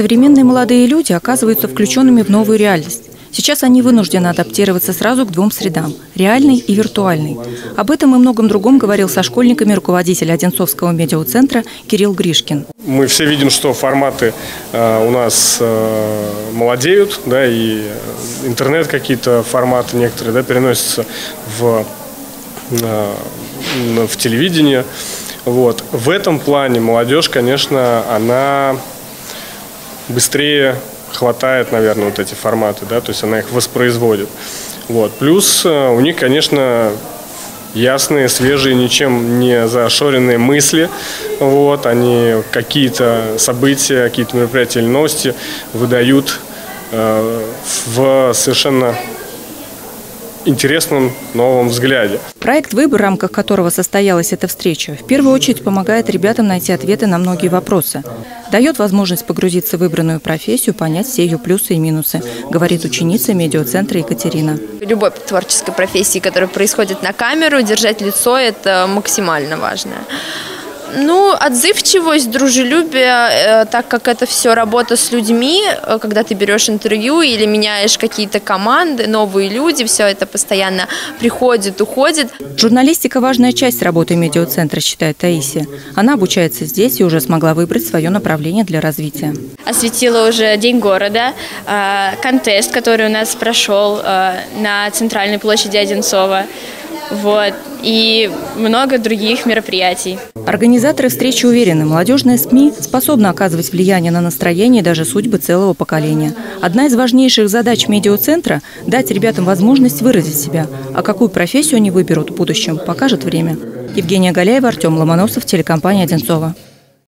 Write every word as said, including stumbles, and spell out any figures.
Современные молодые люди оказываются включенными в новую реальность. Сейчас они вынуждены адаптироваться сразу к двум средам – реальной и виртуальной. Об этом и многом другом говорил со школьниками руководитель Одинцовского медиацентра Кирилл Гришкин. Мы все видим, что форматы э, у нас э, молодеют, да, и интернет какие-то форматы некоторые, да, переносятся в, э, в телевидение. Вот. В этом плане молодежь, конечно, она быстрее хватает, наверное, вот эти форматы, да, то есть она их воспроизводит. Вот. Плюс у них, конечно, ясные, свежие, ничем не зашоренные мысли. Вот. Они какие-то события, какие-то мероприятия или новости выдают э, в совершенно интересном новом взгляде. Проект «Выбор», в рамках которого состоялась эта встреча, в первую очередь помогает ребятам найти ответы на многие вопросы. Дает возможность погрузиться в выбранную профессию, понять все ее плюсы и минусы, говорит ученица медиацентра Екатерина. Любой творческой профессии, которая происходит на камеру, держать лицо – это максимально важно. Ну, отзывчивость, дружелюбие, так как это все работа с людьми, когда ты берешь интервью или меняешь какие-то команды, новые люди, все это постоянно приходит, уходит. Журналистика – важная часть работы медиацентра, считает Таисия. Она обучается здесь и уже смогла выбрать свое направление для развития. Осветила уже День города, контест, который у нас прошел на центральной площади Одинцова. Вот. И много других мероприятий. Организаторы встречи уверены, молодежные СМИ способны оказывать влияние на настроение и даже судьбы целого поколения. Одна из важнейших задач медиацентра – дать ребятам возможность выразить себя. А какую профессию они выберут в будущем, покажет время. Евгения Галяева, Артем Ломоносов, телекомпания «Одинцова».